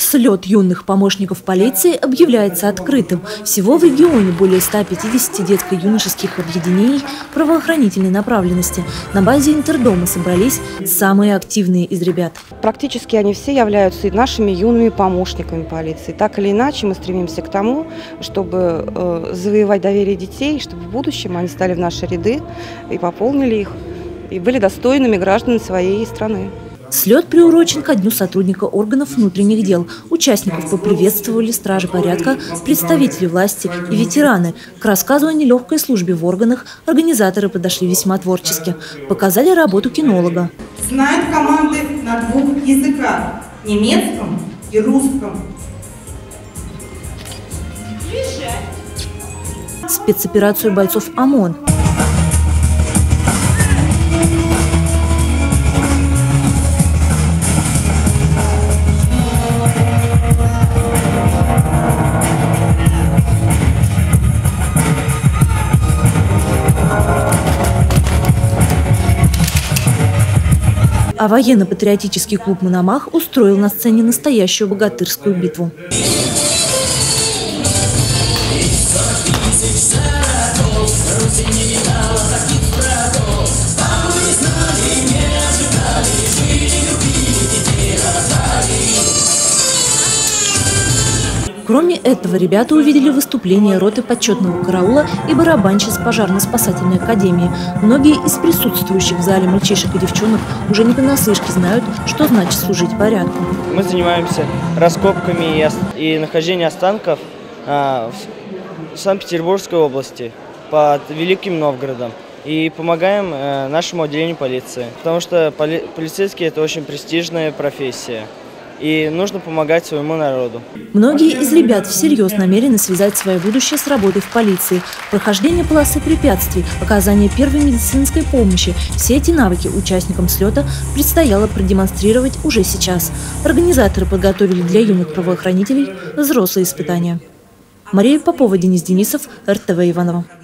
Слет юных помощников полиции объявляется открытым. Всего в регионе более 150 детско-юношеских объединений правоохранительной направленности. На базе интердома собрались самые активные из ребят. Практически они все являются нашими юными помощниками полиции. Так или иначе мы стремимся к тому, чтобы завоевать доверие детей, чтобы в будущем они стали в наши ряды и пополнили их, и были достойными гражданами своей страны. Слет приурочен ко Дню сотрудника органов внутренних дел. Участников поприветствовали стражи порядка, представители власти и ветераны. К рассказу о нелегкой службе в органах организаторы подошли весьма творчески. Показали работу кинолога. Знает команды на 2 языках – немецком и русском. Спецоперацию бойцов ОМОН. А военно-патриотический клуб «Мономах» устроил на сцене настоящую богатырскую битву. Кроме этого, ребята увидели выступление роты почетного караула и барабанщиц пожарно-спасательной академии. Многие из присутствующих в зале мальчишек и девчонок уже не понаслышке знают, что значит служить порядку. Мы занимаемся раскопками и нахождением останков в Санкт-Петербургской области под Великим Новгородом. И помогаем нашему отделению полиции, потому что полицейский – это очень престижная профессия. И нужно помогать своему народу. Многие из ребят всерьез намерены связать свое будущее с работой в полиции. Прохождение полосы препятствий, оказание первой медицинской помощи – все эти навыки участникам слета предстояло продемонстрировать уже сейчас. Организаторы подготовили для юных правоохранителей взрослые испытания. Мария Попова, Денис Денисов, РТВ Иваново.